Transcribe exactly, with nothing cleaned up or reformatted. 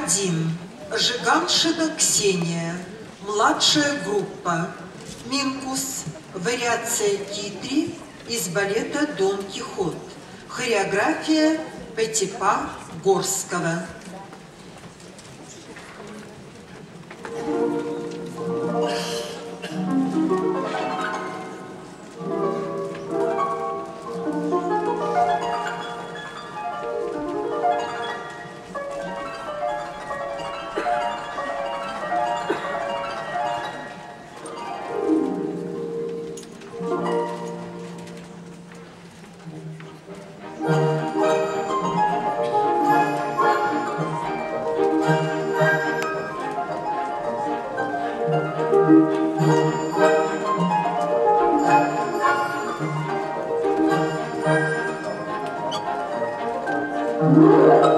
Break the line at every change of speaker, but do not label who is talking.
один. Жиганшина Ksenia. Младшая группа. Минкус. Вариация Kitri из балета Дон Кихот. Хореография Петипа Горского.
Thank you.